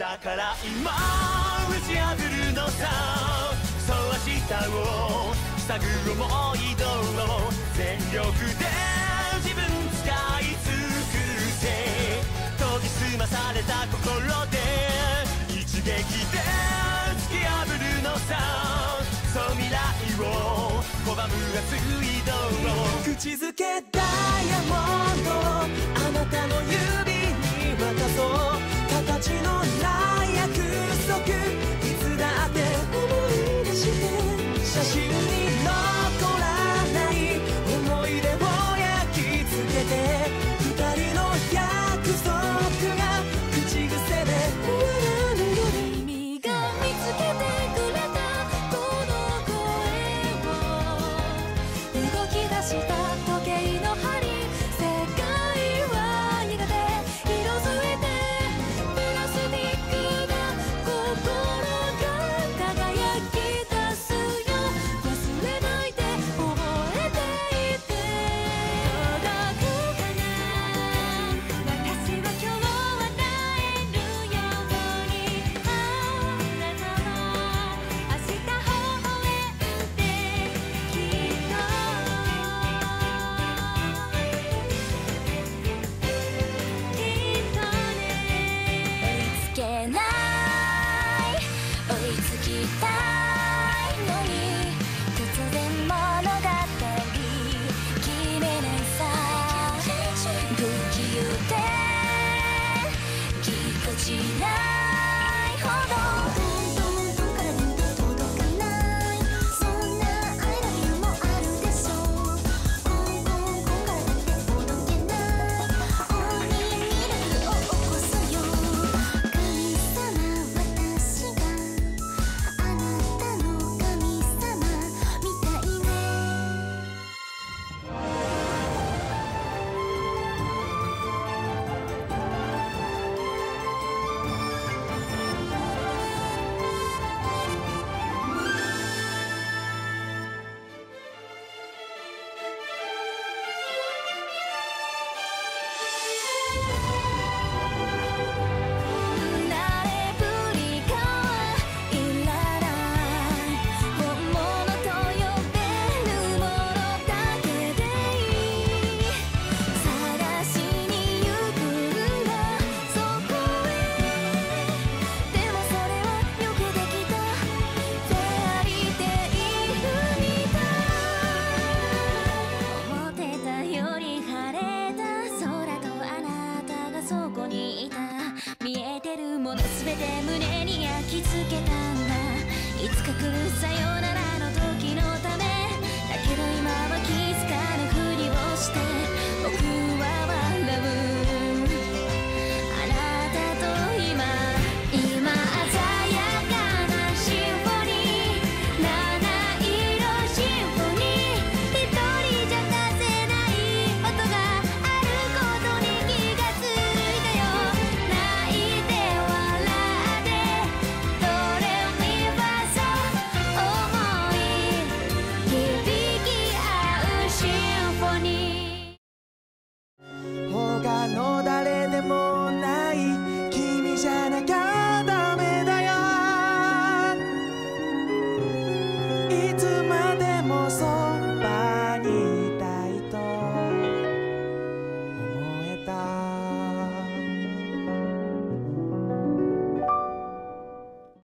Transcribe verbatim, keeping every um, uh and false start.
だから今打ち破るのさ。そう明日を塞ぐ思い通を全力で自分使い尽くせ。研ぎ澄まされた心で一撃で突き破るのさ。そう未来を拒む熱い道を口づけダイヤモンドあなたの指に渡そう。形のない約束いつだって思い出して写真に残らない思い出を焼き付けて二人の約束が口癖で終わらぬように君が見つけてくれたこの声を動き出した時計の針世界は苦手色づいてプラスティックな心が輝き出すよ。忘れないで覚えていて届くかな。私は今日与えるようにあなたは明日微笑んできっときっとね。追いつけない追いつきたいのに突然物語決めないさ。不器用でぎこちないほどどんどんどんからどんどん届かないそんな愛の理由もあるでしょう。コンコンコンからだって届けない鬼ミラクルを起こすよ。神様私があなたの神様みたいね。誰ぶりかはいらない本物と呼べるものだけでいい。探しに行くんだそこへ。でもそれはよくできたフェアリーテイルみたい。思ってたより晴れた空とあなたがそこにいた。見えてるものすべて胸に焼き付けたんだ。いつか来るさよ